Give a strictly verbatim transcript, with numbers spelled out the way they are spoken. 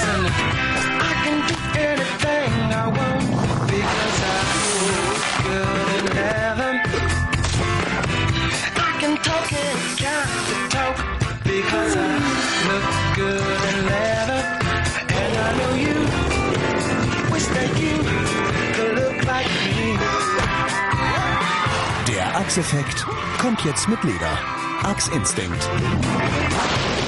listen, I can do anything I want because I look good in leather. I can talk any kind of talk because I look good in leather. And I know you wish that you could look like me. Der Axe-Effekt kommt jetzt mit Leder. Axe Instinct.